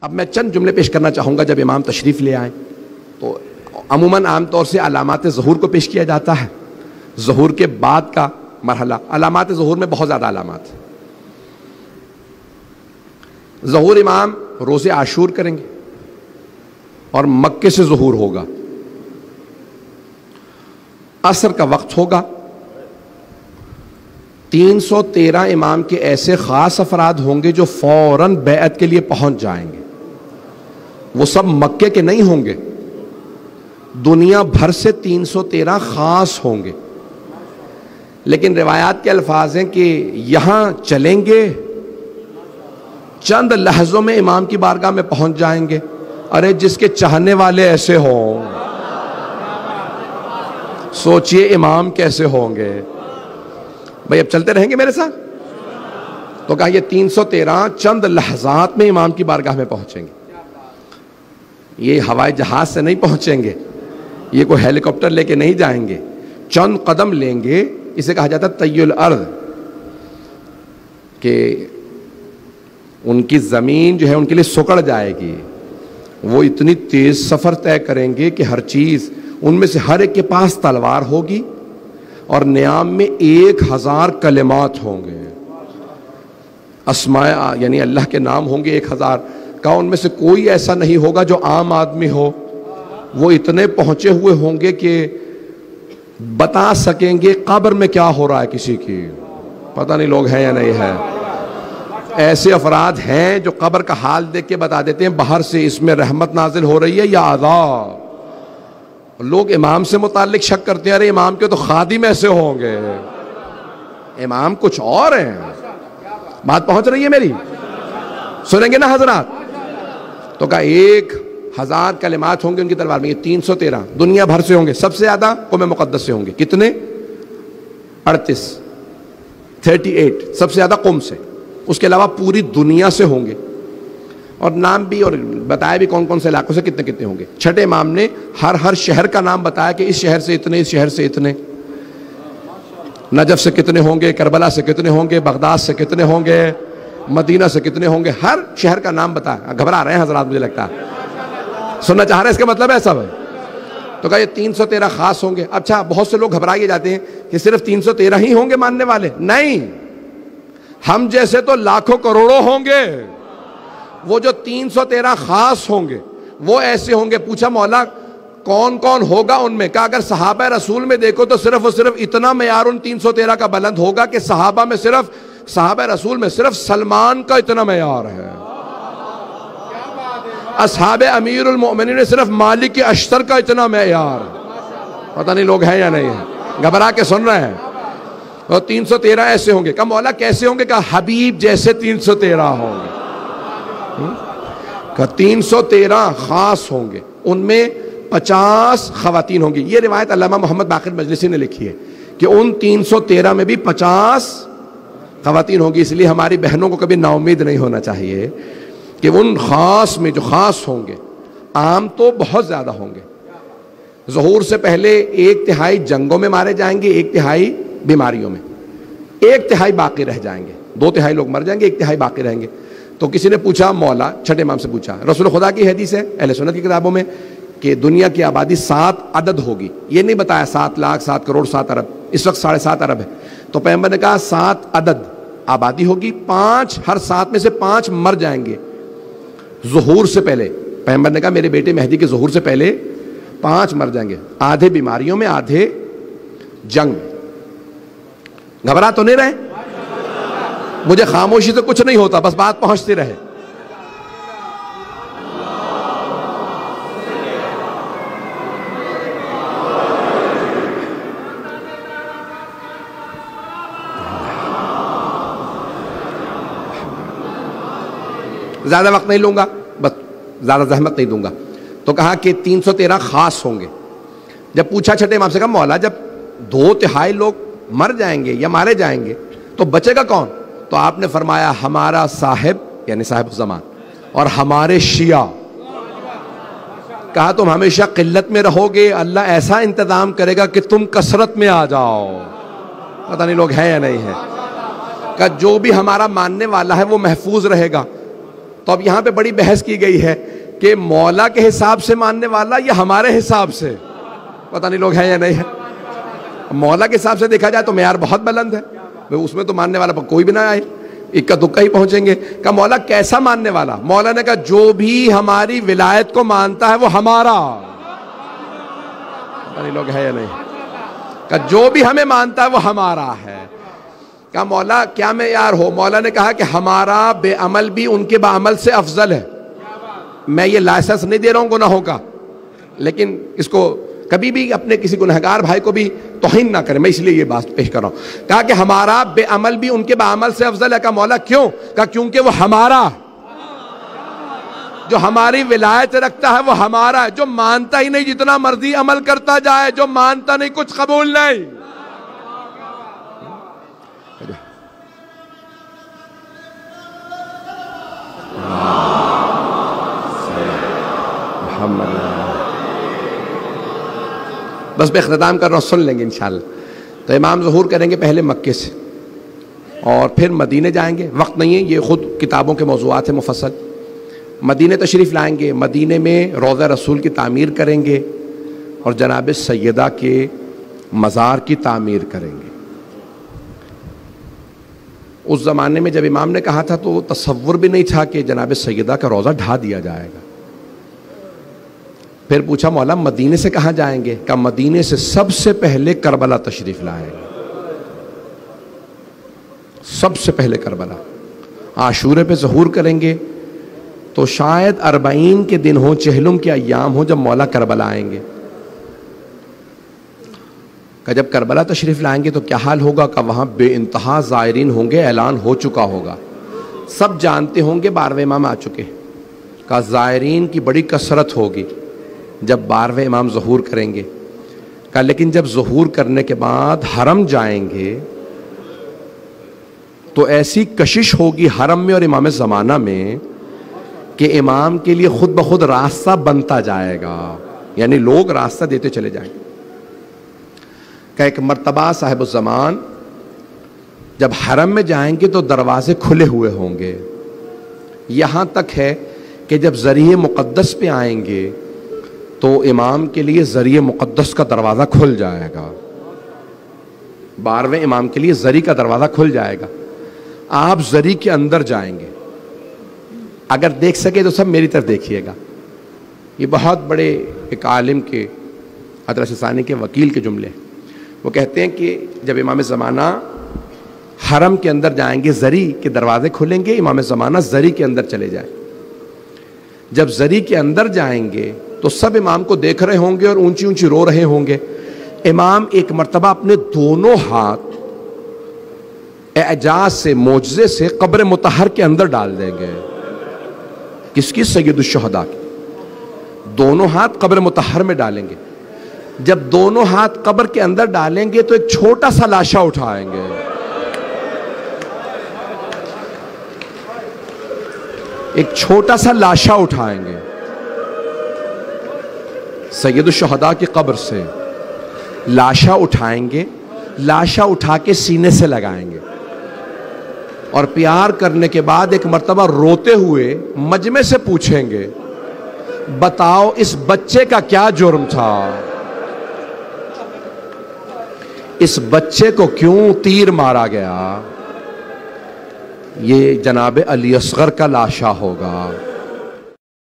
अब मैं चंद जुमले पेश करना चाहूँगा जब इमाम तशरीफ़ ले आए तो अमूमन आमतौर से अलामात ज़हूर को पेश किया जाता है। ज़हूर के बाद का मरहला, अलामात ज़हूर में बहुत ज़्यादा अलामात है। ज़हूर इमाम रोज़े आशूर करेंगे और मक्के से ज़हूर होगा। असर का वक्त होगा। 313 इमाम के ऐसे ख़ास अफराद होंगे जो फ़ौरन बैअत के लिए पहुंच जाएंगे। वो सब मक्के के नहीं होंगे, दुनिया भर से 313 ख़ास होंगे। लेकिन रिवायात के अल्फाज हैं कि यहां चलेंगे, चंद लहजों में इमाम की बारगाह में पहुंच जाएंगे। अरे जिसके चाहने वाले ऐसे हों, सोचिए इमाम कैसे होंगे भाई। अब चलते रहेंगे मेरे साथ। तो कहा ये 313 चंद लहजात में इमाम की बारगाह में पहुंचेंगे। ये हवाई जहाज से नहीं पहुंचेंगे, ये कोई हेलीकॉप्टर लेके नहीं जाएंगे, चंद कदम लेंगे। इसे कहा जाता है तय्युल अर्द, कि उनकी जमीन जो है उनके लिए सुकड़ जाएगी। वो इतनी तेज सफर तय करेंगे कि हर चीज, उनमें से हर एक के पास तलवार होगी और नियाम में 1000 कलिमात होंगे। अस्माए यानी अल्लाह के नाम होंगे 1000 का। उनमें से कोई ऐसा नहीं होगा जो आम आदमी हो। वो इतने पहुंचे हुए होंगे कि बता सकेंगे कब्र में क्या हो रहा है किसी की, पता नहीं लोग हैं या नहीं है। ऐसे अफराद हैं जो कब्र का हाल देख के बता देते हैं बाहर से इसमें रहमत नाजिल हो रही है या अज़ाब। लोग इमाम से मुताल्लिक शक करते हैं, अरे इमाम के तो खादिम ऐसे होंगे, इमाम कुछ और हैं। बात पहुंच रही है मेरी? सुनेंगे ना हजरात? तो कहा 1000 कलिमात होंगे उनकी तलवार में। ये 313 दुनिया भर से होंगे। सबसे ज्यादा कौम मुक़द्दस से होंगे। कितने? 38 सबसे ज्यादा कौम से। उसके अलावा पूरी दुनिया से होंगे। और नाम भी और बताया भी कौन कौन से इलाकों से कितने कितने होंगे। छठे इमाम ने हर शहर का नाम बताया कि इस शहर से इतने, इस शहर से इतने, नजफ से कितने होंगे, करबला से कितने होंगे, बगदाद से कितने होंगे, मदीना से कितने होंगे। हर शहर का नाम बताया। घबरा रहे हैं हजरात, मुझे लगता है सुनना चाह रहे हैं। इसका मतलब है सब है। तो कहा ये 313 खास होंगे। अच्छा, बहुत से लोग घबराए जाते हैं कि सिर्फ 313 ही होंगे मानने वाले। नहीं, हम जैसे तो लाखों करोड़ों होंगे। वो जो 313 खास होंगे वो ऐसे होंगे। पूछा मौला कौन कौन होगा उनमें? कहा अगर सहाबा रसूल में देखो तो सिर्फ और सिर्फ इतना मेयार उन 313 का बुलंद होगा कि सहाबा में सिर्फ, सहाबा रसूल में सिर्फ सलमान का इतना मेयार है। असहाबे अमीरुल मोमिनीन में सिर्फ मालिक अश्तर का इतना मेयार। पता नहीं लोग हैं या नहीं है, घबरा के सुन रहे हैं। और 313 ऐसे होंगे। कहा मौला कैसे होंगे? कहा हबीब जैसे 313 होंगे। कहा 313 खास होंगे, उनमें 50 खवातीन होंगी। ये रिवायत अल्लामा मोहम्मद बाकिर मजलिसी ने लिखी है कि उन 313 में भी 50 खवातीन होंगी। इसलिए हमारी बहनों को कभी नाउम्मीद नहीं होना चाहिए कि उन खास में जो खास होंगे, आम तो बहुत ज्यादा होंगे। ज़हूर से पहले 1/3 जंगों में मारे जाएंगे, 1/3 बीमारियों में, 1/3 बाकी रह जाएंगे। 2/3 लोग मर जाएंगे, 1/3 बाकी रहेंगे। तो किसी ने पूछा मौला, छठे इमाम से पूछा, रसूल खुदा की हदीस है अहले सुन्नत की किताबों में कि दुनिया की आबादी 7 अदद होगी। ये नहीं बताया 7 लाख, 7 करोड़, 7 अरब। इस वक्त 7.5 अरब है। तो पैगंबर ने कहा 7 अदद आबादी होगी। 5, हर 7 में से 5 मर जाएंगे ज़हूर से पहले। पैगंबर ने कहा मेरे बेटे मेहदी के ज़हूर से पहले 5 मर जाएंगे, आधे बीमारियों में, आधे जंग में। घबरा तो नहीं रहे? मुझे खामोशी से कुछ नहीं होता, बस बात पहुंचती रहे। ज्यादा वक्त नहीं लूंगा, बस ज्यादा जहमत नहीं दूंगा। तो कहा कि 313 खास होंगे। जब पूछा छठे इमाम से, कहा मौला जब 2/3 लोग मर जाएंगे या मारे जाएंगे तो बचेगा कौन? तो आपने फरमाया हमारा साहिब यानी साहिब ज़मान और हमारे शिया। कहा तुम हमेशा किल्लत में रहोगे, अल्लाह ऐसा इंतजाम करेगा कि तुम कसरत में आ जाओ। पता नहीं लोग हैं या नहीं है। कहा जो भी हमारा मानने वाला है वो महफूज रहेगा। तो अब यहां पे बड़ी बहस की गई है कि मौला के हिसाब से मानने वाला या हमारे हिसाब से, पता नहीं लोग हैं या नहीं है। मौला के हिसाब से देखा जाए तो मेयार बहुत बुलंद है, उसमें तो मानने वाला कोई भी ना आए, इक्का दुक्का ही पहुंचेंगे। कहा मौला कैसा मानने वाला? मौला ने कहा जो भी हमारी विलायत को मानता है वो हमारा, पता नहीं लोग है या नहीं। कहा जो भी हमें मानता है वो हमारा है। कहा मौला क्या मेयार हो? मौला ने कहा कि हमारा बेअमल भी उनके बाअमल से अफजल है। मैं ये लाइसेंस नहीं दे रहा हूं गुनाहों का, लेकिन इसको कभी भी अपने किसी गुनहगार भाई को भी तौहीन ना करें, मैं इसलिए ये बात पेश कर रहा हूं। कहा कि हमारा बेअमल भी उनके बाअमल से अफजल है। कहा मौला क्यों? कहा क्योंकि वो हमारा, जो हमारी विलायत रखता है वो हमारा है, जो मानता ही नहीं जितना मर्जी अमल करता जाए, जो मानता नहीं कुछ कबूल नहीं। बस मैं इख्तिताम कर रहा हूँ, सुन लेंगे इंशाअल्लाह। तो इमाम ज़ुहूर करेंगे पहले मक्के से और फिर मदीने जाएंगे। वक्त नहीं है, ये खुद किताबों के मौज़ूआत है मुफस्सल। मदीने तशरीफ़ लाएंगे, मदीने में रोज़ा रसूल की तामीर करेंगे और जनाब सैयदा के मज़ार की तामीर करेंगे। उस ज़माने में जब इमाम ने कहा था तो तसव्वुर भी नहीं था कि जनाब सैयदा का रोज़ा ढा दिया जाएगा। फिर पूछा मौला मदीने से कहाँ जाएंगे? का मदीने से सबसे पहले करबला तशरीफ़ लाएंगे, सबसे पहले करबला। आशूरे पे ज़हूर करेंगे तो शायद 40 के दिन हो, चहलुम के अय्याम हो, जब मौला करबला आएंगे। का जब करबला तशरीफ लाएंगे तो क्या हाल होगा? का वहां बेइंतहा ज़ायरीन होंगे, ऐलान हो चुका होगा, सब जानते होंगे 12वें इमाम आ चुके। का ज़ायरीन की बड़ी कसरत होगी जब 12वें इमाम ज़हूर करेंगे। का लेकिन जब ज़हूर करने के बाद हरम जाएंगे तो ऐसी कशिश होगी हरम में और इमाम ज़माना में कि इमाम के लिए खुद ब खुद रास्ता बनता जाएगा, यानी लोग रास्ता देते चले जाएंगे। का एक मर्तबा साहिब ज़मान जब हरम में जाएंगे तो दरवाजे खुले हुए होंगे। यहां तक है कि जब ज़रिए मुक़द्दस पे आएंगे तो इमाम के लिए ज़रिए मुक़द्दस का दरवाज़ा खुल जाएगा। 12वें इमाम के लिए ज़री का दरवाज़ा खुल जाएगा। आप ज़री के अंदर जाएंगे, अगर देख सके तो सब मेरी तरफ देखिएगा। ये बहुत बड़े एक आलिम के, हज़रत सानी के वकील के जुमले। वो कहते हैं कि जब इमाम ज़माना हरम के अंदर जाएंगे, ज़री के दरवाजे खुलेंगे, इमाम ज़माना ज़री के अंदर चले जाए। जब ज़री के अंदर जाएंगे तो सब इमाम को देख रहे होंगे और ऊंची ऊंची रो रहे होंगे। इमाम एक मर्तबा अपने दोनों हाथ एजाज से, मोजज़े से कब्र मुतहर के अंदर डाल देंगे। किसकी? सय्यदुश्शुहदा की। दोनों हाथ कब्र मुतहर में डालेंगे। जब दोनों हाथ कब्र के अंदर डालेंगे तो एक छोटा सा लाशा उठाएंगे। एक छोटा सा लाशा उठाएंगे सय्यदुश्शुहदा की कब्र से। लाशा उठाएंगे, लाशा उठा के सीने से लगाएंगे और प्यार करने के बाद एक मर्तबा रोते हुए मजमे से पूछेंगे, बताओ इस बच्चे का क्या जुर्म था? इस बच्चे को क्यों तीर मारा गया? ये जनाब अली असगर का लाशा होगा।